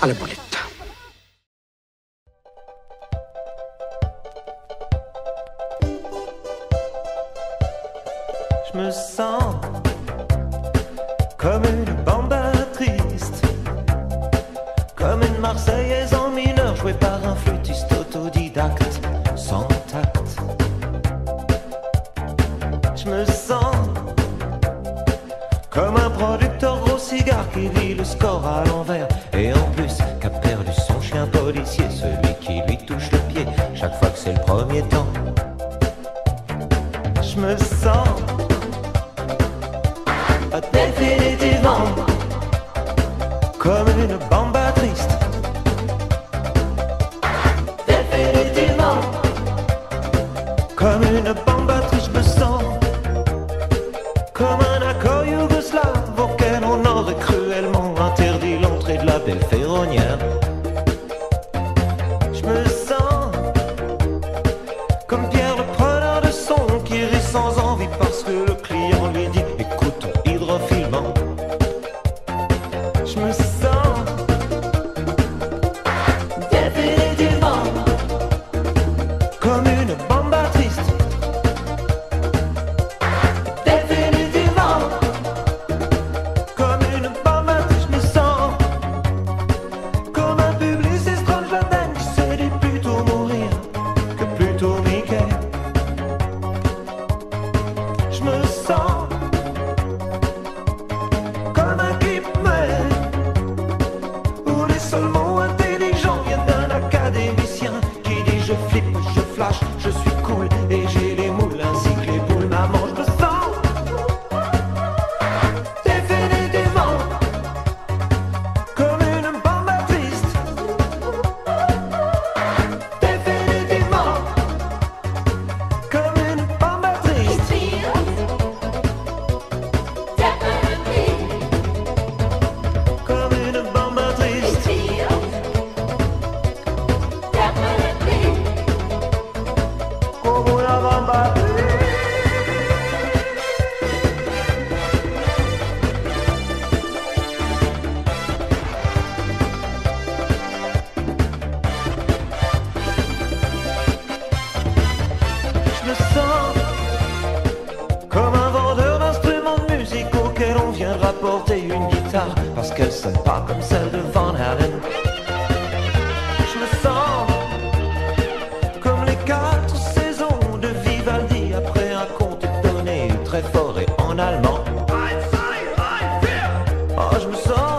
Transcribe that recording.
à la boulette. Je me sens comme une bamba triste, comme une Marseillaise en mineur jouée par un flûtiste autodidacte, sans tact. Je me sens comme un producteur gros cigare qui lit le score à l'envers, et en plus qu'a perdu son chien policier, celui qui lui touche le pied chaque fois que c'est le premier temps. Je me sens définitivement comme une bamba triste. Définitivement comme une bamba triste. Je me sens comme un accord yougoslave auquel on aurait cruellement interdit l'entrée de la belle ferronnière. Je me sens comme Pierre le preneur de son qui rit sans envie parce que le client lui dit écoute ton hydrofilement. Je me sens définitivement comme une bamba triste. Définitivement comme une bamba triste. Je me sens comme un publiciste Strangeladen qui se dit plutôt mourir que plutôt Mickey. Je me sens comme un clip muet où les seuls mots intelligents viennent d'un académicien qui dit je flippe, je flash, je suis cool et j'ai les moules ainsi que les boules. Maman, je me sens définitivement comme une bamba triste. Définitivement comme une bamba triste. Comme une bamba triste. Comme una bamba triste. Je me sens comme un vendeur d'instruments de musique auquel on vient rapporter une guitare parce qu'elle sonne pas comme celle de Van Halen. Je me sens comme les 4 saisons de Vivaldi après un conte donné très fort et en allemand. Oh, je me sens